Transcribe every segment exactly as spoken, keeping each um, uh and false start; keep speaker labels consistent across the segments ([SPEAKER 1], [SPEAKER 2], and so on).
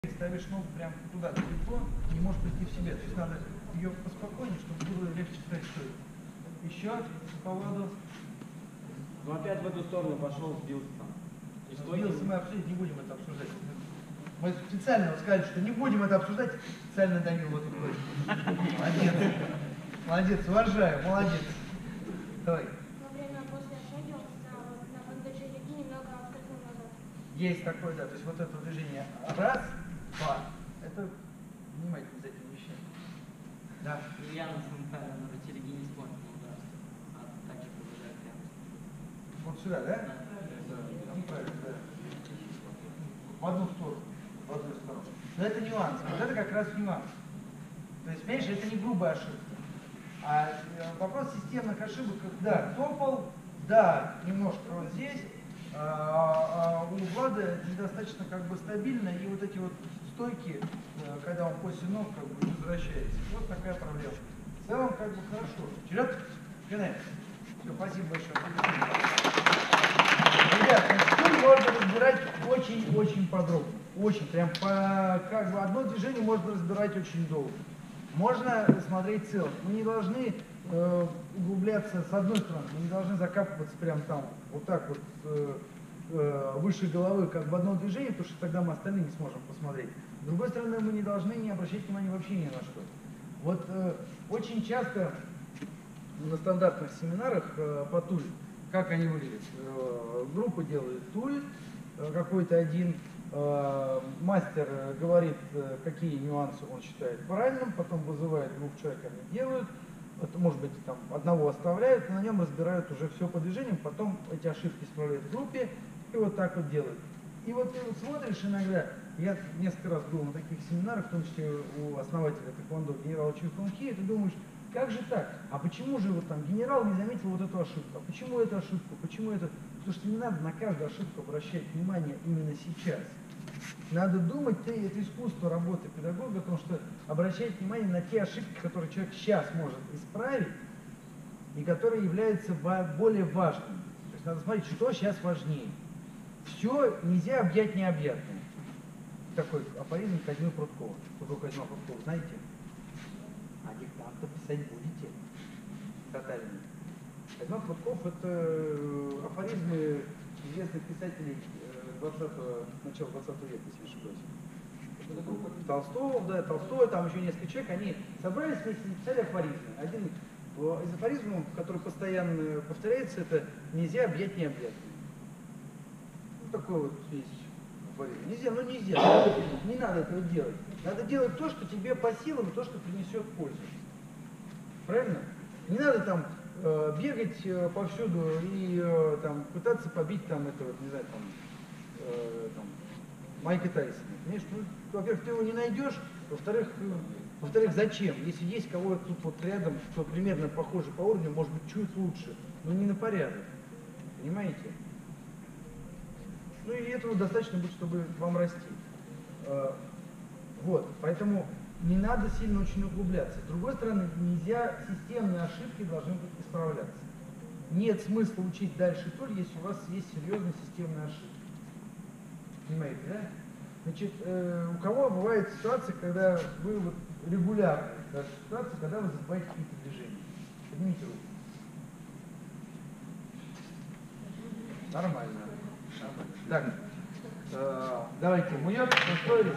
[SPEAKER 1] ставишь ногу прям туда далеко, не можешь прийти в себя. То есть надо ее поспокойнее, чтобы было легче ставить стойку. Еще по поводу.
[SPEAKER 2] Ну опять в эту сторону пошел, сбился там. И
[SPEAKER 1] Сбился, мы обсудить не будем это обсуждать. Мы специально сказали, что не будем это обсуждать, специально давил в эту точку. Молодец. Молодец, уважаю, молодец. Давай.
[SPEAKER 3] Во время после шага на, на бандаже реки немного откатил назад.
[SPEAKER 1] Есть такое, да. То есть вот это движение. Раз, два. Это внимательно за этим вещами. Да.
[SPEAKER 4] Я на самом деле на телеге не вспомнил, да, а также продолжает прямо.
[SPEAKER 1] Вот сюда, да? Неправильно, да. В одну сторону, в одну сторону. Но это нюанс. Вот это как раз нюанс. То есть, понимаешь, это не грубая ошибка. А вопрос системных ошибок, да, топал, да, немножко вот здесь, а, а у Влада недостаточно как бы стабильно, и вот эти вот стойки, когда он после ног как бы возвращается. Вот такая проблема. В целом как бы хорошо. Вперед, финал. Все, спасибо большое. Ребят, стуль можно разбирать очень-очень подробно. Очень, прям по, как бы одно движение можно разбирать очень долго. Можно смотреть целым. Мы не должны э, углубляться с одной стороны, мы не должны закапываться прям там, вот так вот, э, э, выше головы, как в одном движении, потому что тогда мы остальные не сможем посмотреть. С другой стороны, мы не должны не обращать внимания вообще ни на что. Вот э, очень часто на стандартных семинарах э, по туль, как они выглядят? Э, группа делает туль, э, какой-то один э, мастер говорит, э, какие нюансы он считает правильным, потом вызывает двух человек, они делают, это, может быть, там, одного оставляют, и на нем разбирают уже все по движениям, потом эти ошибки исправляют в группе и вот так вот делают. И вот ты вот смотришь иногда, я несколько раз был на таких семинарах, в том числе у основателя тэквондо генерала Чифунхи, и ты думаешь, как же так? А почему же вот там генерал не заметил вот эту ошибку? А почему эту ошибку? Почему это? Потому что не надо на каждую ошибку обращать внимание именно сейчас. Надо думать, ты, это искусство работы педагога, потому что обращать внимание на те ошибки, которые человек сейчас может исправить, и которые являются более важными. То есть надо смотреть, что сейчас важнее. Все нельзя объять необъятное. Такой афоризм Козьмы Пруткова. Кто такой Козьма Пруткова, знаете? А диктант писать будете. Тотально. Козьма Прутков — это афоризмы известных писателей двадцатого, начала двадцатого века, если не ошибаюсь. Толстого, да, Толстой, там еще несколько человек, они собрались вместе и написали афоризмы. Один из афоризмов, который постоянно повторяется, это «нельзя объять необъятное». Ну, такой вот есть афоризм. Нельзя, ну нельзя, не надо этого делать. Надо делать то, что тебе по силам, и то, что принесет пользу. Правильно? Не надо там э, бегать э, повсюду и э, там, пытаться побить там этого, не знаю, там, э, там Майка Тайсона. Понимаешь, ну, во-первых, ты его не найдешь, во-вторых, э, во-вторых, зачем? Если есть кого тут вот рядом, кто примерно похожий по уровню, может быть, чуть лучше, но не на порядок. Понимаете? Ну и этого достаточно будет, чтобы вам расти. Э, вот, поэтому не надо сильно очень углубляться. С другой стороны, нельзя, системные ошибки должны быть исправляться. Нет смысла учить дальше туль, если у вас есть серьезные системные ошибки. Понимаете, да? Значит, э, у кого бывает ситуация, когда вы вот регулярно, даже ситуация, когда вы забываете какие-то движения? Поднимите руку. Нормально. Так, э, давайте, мует, устроились.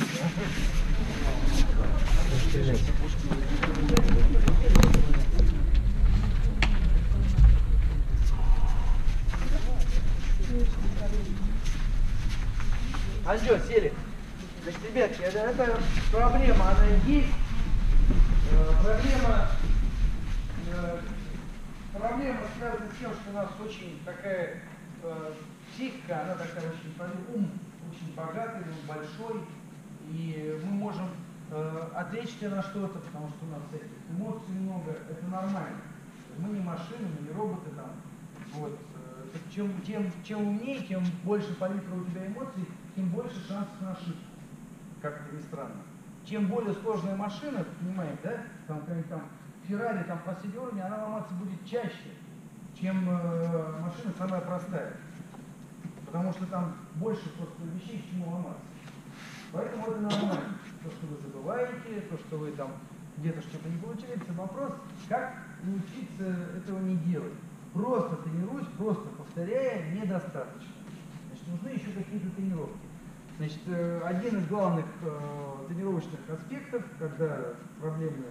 [SPEAKER 1] А что, сели? Значит, ребятки, это, это проблема, она есть. Э, проблема, э, проблема связана с тем, что у нас очень такая э, психика, она такая очень, ум очень богатый, ум большой, и мы можем э, отвлечься на что-то, потому что у нас всяких эмоций много, это нормально. Мы не машины, мы не роботы там. Вот. Чем, тем, чем умнее, тем больше палитра у тебя эмоций, тем больше шансов на ошибку. Как это ни странно. Чем более сложная машина, понимаете, да? Там, там Феррари там последний уровень, она ломаться будет чаще, чем э, машина самая простая. Потому что там больше просто вещей, к чему ломаться. Поэтому это нормально. То, что вы забываете, то, что вы там где-то что-то не получили, это вопрос, как научиться этого не делать. Просто тренируюсь, просто повторяя, недостаточно. Значит, нужны еще какие-то тренировки. Значит, э, один из главных э, тренировочных аспектов, когда проблемы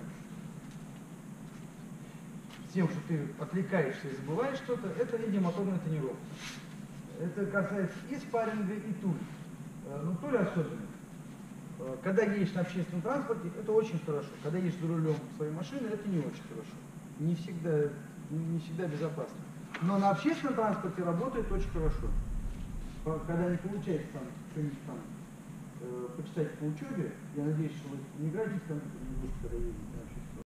[SPEAKER 1] с тем, что ты отвлекаешься и забываешь что-то, это идиомоторная тренировка. Это касается и спарринга, и тули. Э, ну, тули особенно. Э, когда едешь на общественном транспорте, это очень хорошо. Когда едешь за рулем своей машины, это не очень хорошо. Не всегда, не всегда безопасно. Но на общественном транспорте работает очень хорошо. Когда не получается там что-нибудь там э, почитать по учебе, я надеюсь, что вы не играете в компьютер, не будете, когда едете на общественном